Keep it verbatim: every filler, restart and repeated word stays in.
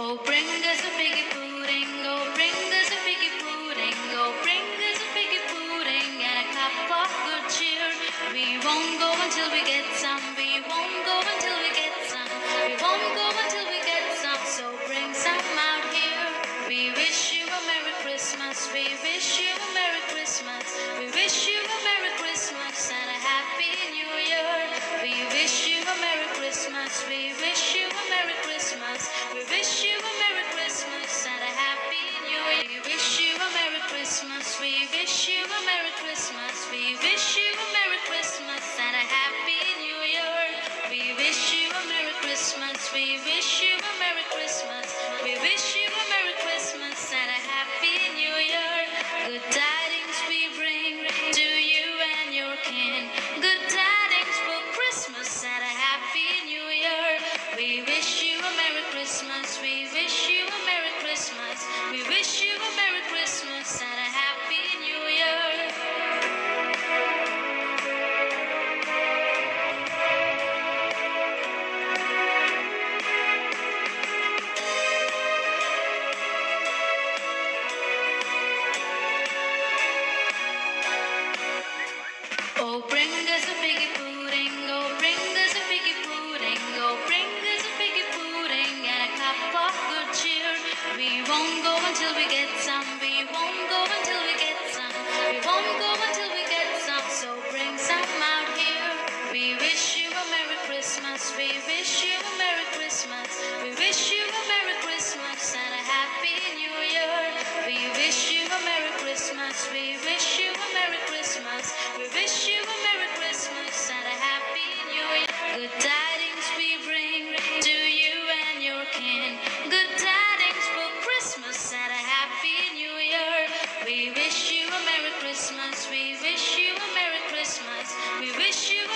Oh, bring us a piggy pudding, oh, bring us a piggy pudding, oh, bring us a piggy pudding and a cup of good cheer. We won't go until we get some, we won't go until we get some, we won't go until we get some, so bring some out here. We wish you a Merry Christmas, we wish you a Merry Christmas, we wish you a Merry Christmas and a Happy New Year. We wish you a Merry Christmas, we wish you a Merry Christmas, we wish you a Merry Christmas and a Happy New Year. We wish you a Merry Christmas, we wish you a Merry Christmas, we wish you a Merry Christmas and a Happy New Year. We wish you a Merry Christmas, we wish you a Merry Christmas, we wish you a Merry Christmas and a Happy New Year. Good tidings we bring to you and your kin, good tidings for Christmas and a Happy New Year. We wish you a Merry Christmas, we wish you a Merry Christmas, we wish you a Merry Christmas and a Happy New Year. Oh, bring us a piggy pudding, oh, bring us a piggy pudding, oh, bring us a piggy pudding and a cup of good cheer. We won't go until we get some, we won't go until we get some, we won't go until we get some, so bring some out here. We wish you a Merry Christmas, we wish you a Merry Christmas, we wish you a Merry Christmas and a Happy New Year. We wish you a Merry Christmas, we wish you a Merry Christmas, we wish you a Merry Christmas and a Happy New Year. Good tidings we bring to you and your kin, good tidings for Christmas and a Happy New Year. We wish you a Merry Christmas, we wish you a Merry Christmas, we wish you